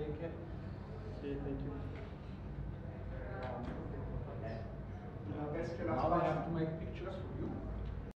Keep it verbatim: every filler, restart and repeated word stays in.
take care. Okay, thank you. Now I have to make pictures.